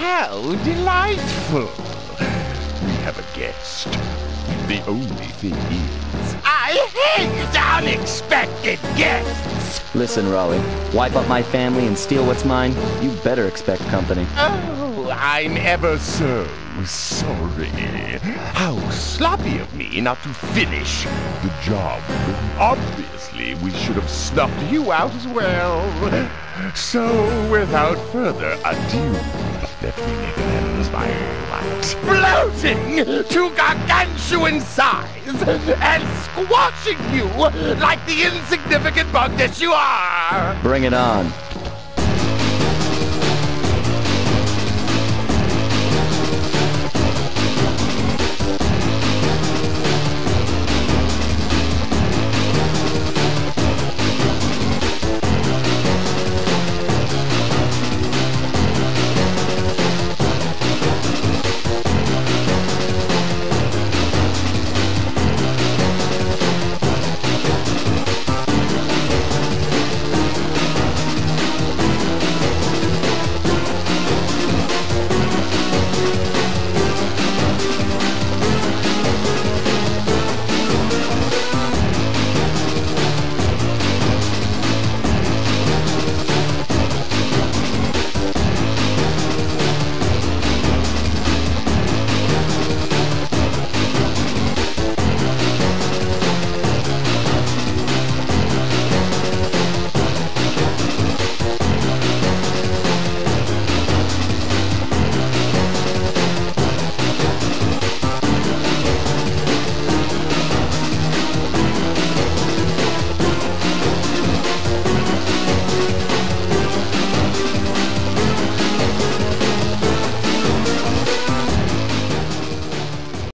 How delightful. We have a guest. The only thing is, I hate unexpected guests! Listen, Raleigh, wipe up my family and steal what's mine? You better expect company. Oh, I'm ever so sorry. How sloppy of me not to finish the job. Obviously, we should have snuffed you out as well. So, without further adu, let me make amends by what? Bloating to gargantuan size and squashing you like the insignificant bug that you are! Bring it on.